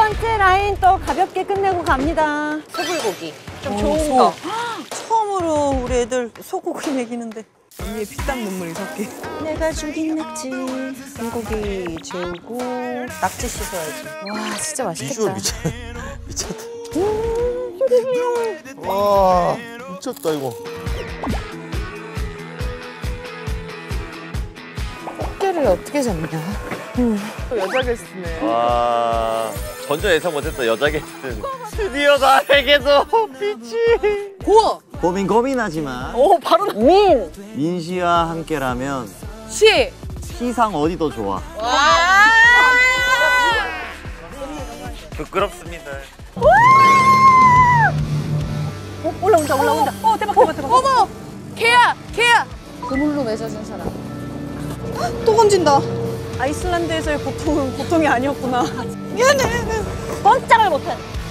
번째 라인 또 가볍게 끝내고 갑니다. 소불고기. 좀 좋은 거. 처음으로 우리 애들 소고기 먹이는데. 위에 피땀 눈물이 섞여. 내가 죽인 낙지. 불고기 재우고 낙지 씻어야지. 와, 진짜 비주얼 맛있겠다. 미쳤다. 와, 미쳤다 이거. 꽃게를 어떻게 잡냐? 또 여자 게스트네. 와, 전혀 예상 못했던 여자 게스트. 드디어 나에게도 빛이. 고민하지만 오, 바로 나. 민 씨와 함께라면 시. 시상 어디도 좋아. 부끄럽습니다. 올라온다. 대박. 어머! 개야! 그물로 맺어준 사람. 또 건진다. 아이슬란드에서의 고통은 고통이 아니었구나. 미안해. 꼼짝을 못해.